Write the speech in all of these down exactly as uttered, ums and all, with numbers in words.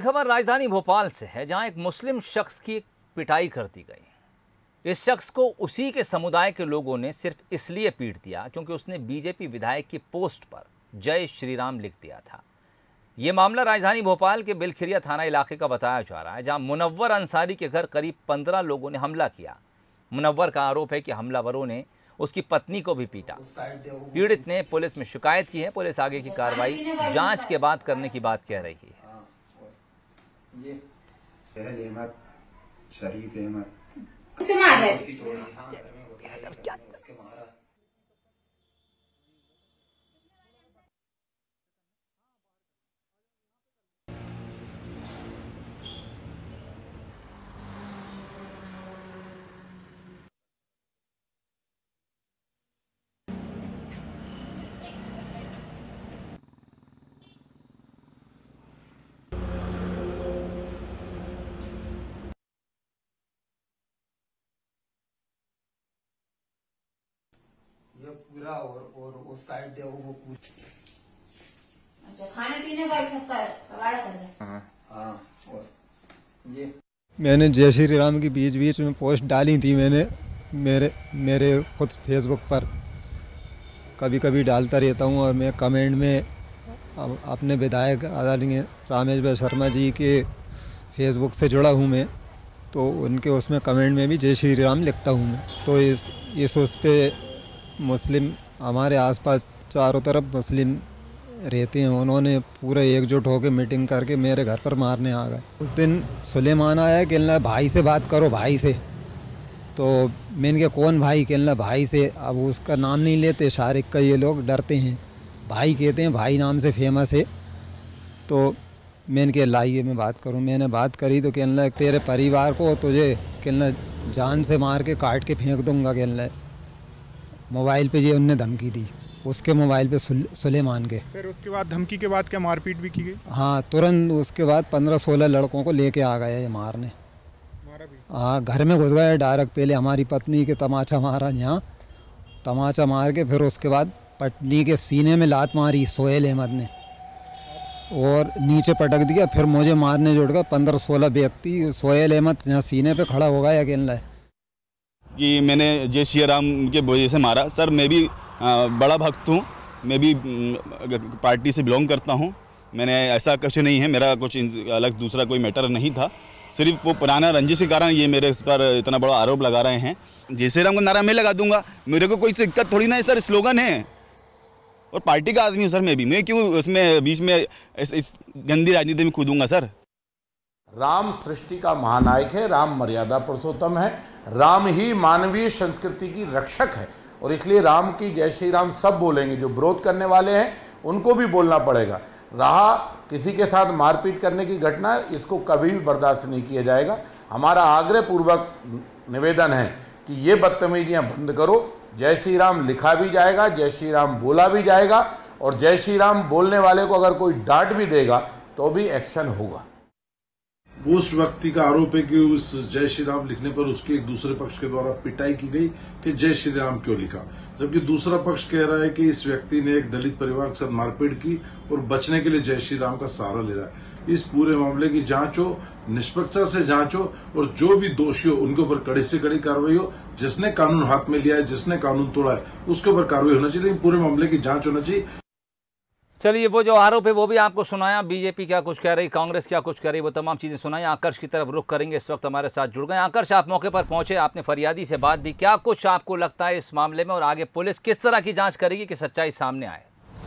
खबर राजधानी भोपाल से है, जहां एक मुस्लिम शख्स की पिटाई कर दी गई। इस शख्स को उसी के समुदाय के लोगों ने सिर्फ इसलिए पीट दिया क्योंकि उसने बीजेपी विधायक की पोस्ट पर जय श्री राम लिख दिया था। ये मामला राजधानी भोपाल के बिलखिरिया थाना इलाके का बताया जा रहा है, जहां मुनव्वर अंसारी के घर करीब पंद्रह लोगों ने हमला किया। मुनव्वर का आरोप है कि हमलावरों ने उसकी पत्नी को भी पीटा। पीड़ित ने पुलिस में शिकायत की है। पुलिस आगे की कार्रवाई जांच के बाद करने की बात कह रही है। ये अहमद शरीफ अहमद ये पूरा और और उस साइड देखो वो पूरी। अच्छा, खाने पीने का भी सबका कबाड़ा कर रहे हैं। हाँ, और ये मैंने जय श्री राम की बीच बीच में पोस्ट डाली थी। मैंने मेरे मेरे खुद फेसबुक पर कभी कभी डालता रहता हूँ, और मैं कमेंट में अपने विधायक आदरणीय रामेश भाई शर्मा जी के फेसबुक से जुड़ा हूँ मैं, तो उनके उसमें कमेंट में भी जय श्री राम लिखता हूँ मैं। तो इस इस उस पर मुस्लिम हमारे आसपास चारों तरफ मुस्लिम रहते हैं, उन्होंने पूरे एकजुट होकर मीटिंग करके मेरे घर पर मारने आ गए। उस दिन सुलेमान आया, कहना भाई से बात करो, भाई से। तो मैंने कहा कौन भाई? कहना भाई से। अब उसका नाम नहीं लेते, शारिक का, ये लोग डरते हैं, भाई कहते हैं, भाई नाम से फेमस है। तो मैंने कहा लाइए मैं बात करूं। मैंने बात करी तो कहना तेरे परिवार को तुझे कहना जान से मार के काट के फेंक दूंगा। कहना मोबाइल पे ये उनने धमकी दी, उसके मोबाइल पे सुलेमान के। फिर उसके बाद धमकी के बाद क्या मारपीट भी की गई? हाँ, तुरंत उसके बाद पंद्रह सोलह लड़कों को लेके आ गए ये मारने। मारा भी? हाँ, घर में घुस गए डायरेक्ट। पहले हमारी पत्नी के तमाचा मारा, यहाँ तमाचा मार के फिर उसके बाद पत्नी के सीने में लात मारी सोहेल अहमद ने, और नीचे पटक दिया। फिर मुझे मारने जुड़ गए पंद्रह सोलह व्यक्ति। सोहेल अहमद यहाँ सीने पे खड़ा हो गया अकेला कि मैंने जय श्री राम के वजह से मारा। सर मैं भी आ, बड़ा भक्त हूँ, मैं भी पार्टी से बिलोंग करता हूँ। मैंने ऐसा कुछ नहीं है, मेरा कुछ अलग दूसरा कोई मैटर नहीं था। सिर्फ वो पुराना रंजिश के कारण ये मेरे इस पर इतना बड़ा आरोप लगा रहे हैं। जय श्री राम का नारा मैं लगा दूंगा, मेरे को कोई दिक्कत थोड़ी ना है सर। स्लोगन है और पार्टी का आदमी हूँ सर मैं भी। मैं क्यों उसमें बीच में इस, इस गंदी राजनीति में कूदूंगा सर। राम सृष्टि का महानायक है, राम मर्यादा पुरुषोत्तम है, राम ही मानवीय संस्कृति की रक्षक है, और इसलिए राम की जय श्री राम सब बोलेंगे। जो विरोध करने वाले हैं उनको भी बोलना पड़ेगा। रहा किसी के साथ मारपीट करने की घटना, इसको कभी भी बर्दाश्त नहीं किया जाएगा। हमारा आग्रह पूर्वक निवेदन है कि ये बदतमीजियां बंद करो। जय श्री राम लिखा भी जाएगा, जय श्री राम बोला भी जाएगा, और जय श्री राम बोलने वाले को अगर कोई डांट भी देगा तो भी एक्शन होगा। उस व्यक्ति का आरोप है कि उस जय श्री राम लिखने पर उसके एक दूसरे पक्ष के द्वारा पिटाई की गई कि जय श्री राम क्यों लिखा, जबकि दूसरा पक्ष कह रहा है कि इस व्यक्ति ने एक दलित परिवार के साथ मारपीट की और बचने के लिए जय श्री राम का सहारा ले रहा है। इस पूरे मामले की जांच हो, निष्पक्षता से जांच हो, और जो भी दोषी हो उनके ऊपर कड़ी से कड़ी कार्रवाई हो। जिसने कानून हाथ में लिया है, जिसने कानून तोड़ा है, उसके ऊपर कार्रवाई होना चाहिए, लेकिन पूरे मामले की जांच होना चाहिए। चलिए, वो जो आरोप है वो भी आपको सुनाया, बीजेपी क्या कुछ कह रही, कांग्रेस क्या कुछ कह रही, वो तमाम चीज़ें सुनाई। आकर्ष की तरफ रुख करेंगे, इस वक्त हमारे साथ जुड़ गए। आकर्ष, आप मौके पर पहुंचे, आपने फरियादी से बात भी, क्या कुछ आपको लगता है इस मामले में, और आगे पुलिस किस तरह की जांच करेगी कि सच्चाई सामने आए?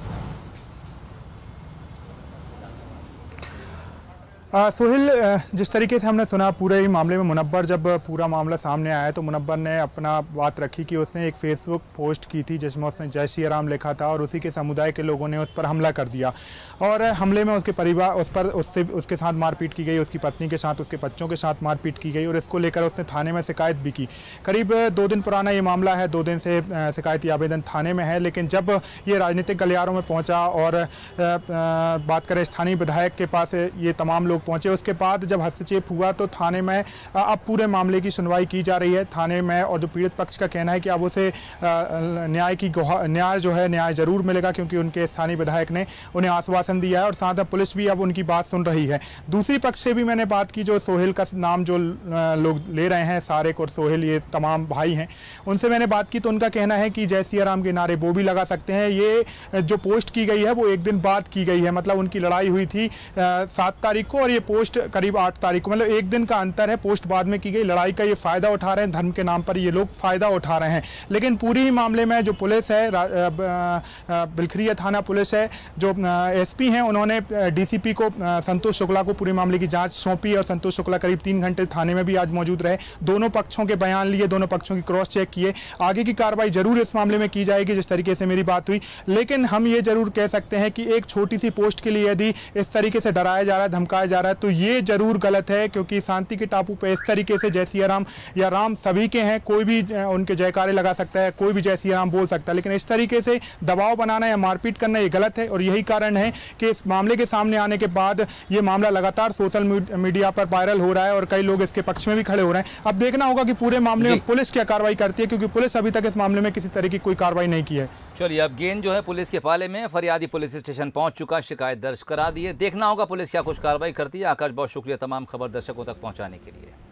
सोहिल, जिस तरीके से हमने सुना पूरे ही मामले में, मुनव्वर जब पूरा मामला सामने आया तो मुनव्वर ने अपना बात रखी कि उसने एक फेसबुक पोस्ट की थी जिसमें उसने जय श्री राम लिखा था, और उसी के समुदाय के लोगों ने उस पर हमला कर दिया, और हमले में उसके परिवार उस पर उससे उसके साथ मारपीट की गई, उसकी पत्नी के साथ, उसके बच्चों के साथ मारपीट की गई, और इसको लेकर उसने थाने में शिकायत भी की। करीब दो दिन पुराना ये मामला है, दो दिन से शिकायती आवेदन थाने में है, लेकिन जब ये राजनीतिक गलियारों में पहुँचा और बात करें स्थानीय विधायक के पास ये तमाम लोग लोग पहुंचे। उसके बाद जब हस्तक्षेप हुआ तो थाने में अब पूरे मामले की सुनवाई की जा रही है थाने में, और जो पीड़ित पक्ष का कहना है कि अब उसे न्याय की न्याय जो है न्याय जरूर मिलेगा, क्योंकि उनके स्थानीय विधायक ने उन्हें आश्वासन दिया है और साथ में पुलिस भी अब उनकी बात सुन रही है। दूसरी पक्ष से भी मैंने बात की, जो सोहेल का नाम जो लोग ले रहे हैं, सारिक और सोहेल ये तमाम भाई हैं, उनसे मैंने बात की तो उनका कहना है कि जय सिया राम के नारे वो भी लगा सकते हैं। ये जो पोस्ट की गई है वो एक दिन बाद की गई है, मतलब उनकी लड़ाई हुई थी सात तारीख को और ये पोस्ट करीब आठ तारीख को, मतलब एक दिन का अंतर है। पोस्ट बाद में की गई, लड़ाई का ये फायदा उठा रहे हैं, धर्म के नाम पर ये लोग फायदा उठा रहे हैं। लेकिन पूरी ही मामले में जो पुलिस है, बिलखरिया थाना पुलिस है, जो एसपी हैं, उन्होंने डीसीपी को संतोष शुक्ला को पूरे मामले की जांच सौंपी और संतोष शुक्ला करीब तीन घंटे थाने में भी आज मौजूद रहे। दोनों पक्षों के बयान लिए, दोनों पक्षों की क्रॉस चेक किए। आगे की कार्रवाई जरूर इस मामले में की जाएगी जिस तरीके से मेरी बात हुई। लेकिन हम ये जरूर कह सकते हैं कि एक छोटी सी पोस्ट के लिए यदि इस तरीके से डराया जा रहा है, धमकाया जा रहा है, तो ये जरूर गलत है, क्योंकि शांति के टापू पे इस तरीके से जय सिया राम या राम सभी के हैं, कोई भी उनके जयकारे लगा सकता है, कोई भी जय सिया राम बोल सकता है, लेकिन इस तरीके से दबाव बनाना या मारपीट करना ये गलत है। और यही कारण है कि इस मामले के सामने आने के बाद ये मामला लगातार सोशल मीडिया पर वायरल हो रहा है और कई लोग इसके पक्ष में भी खड़े हो रहे हैं। अब देखना होगा कि पूरे मामले में पुलिस क्या कार्रवाई करती है, क्योंकि पुलिस अभी तक इस मामले में किसी तरह की कोई कार्रवाई नहीं की है। चलिए, अब गेंद जो है पुलिस के पाले में, फरियादी पुलिस स्टेशन पहुंच चुका, शिकायत दर्ज करा दी है। देखना होगा पुलिस क्या कुछ कार्रवाई करती है। आकाश, बहुत शुक्रिया तमाम खबर दर्शकों तक पहुंचाने के लिए।